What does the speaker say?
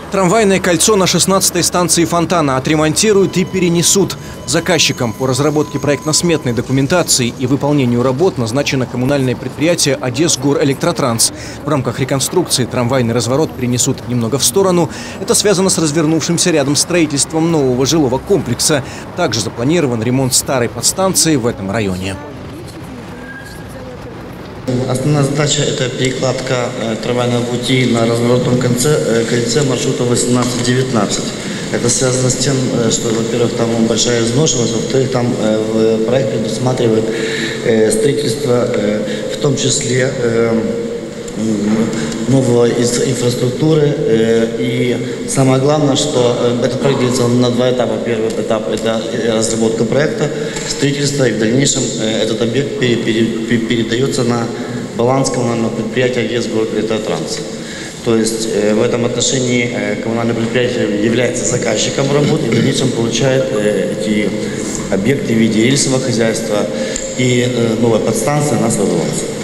Трамвайное кольцо на 16-й станции Фонтана отремонтируют и перенесут. Заказчиком по разработке проектно-сметной документации и выполнению работ назначено коммунальное предприятие «Одесгорэлектротранс». В рамках реконструкции трамвайный разворот перенесут немного в сторону. Это связано с развернувшимся рядом строительством нового жилого комплекса. Также запланирован ремонт старой подстанции в этом районе. Основная задача – это перекладка трамвайного пути на разворотном кольце маршрута 18-19. Это связано с тем, что, во-первых, там большая изношенность, во-вторых, там в проект предусматривает строительство, в том числе новой инфраструктуры. И самое главное, что этот проект делится на два этапа. Первый этап – это разработка проекта, строительство, и в дальнейшем этот объект передается на баланс коммунального предприятия «Одесгорэлектротранс». То есть в этом отношении коммунальное предприятие является заказчиком работ и в дальнейшем получает эти объекты в виде рельсового хозяйства и новой подстанции на свой баланс.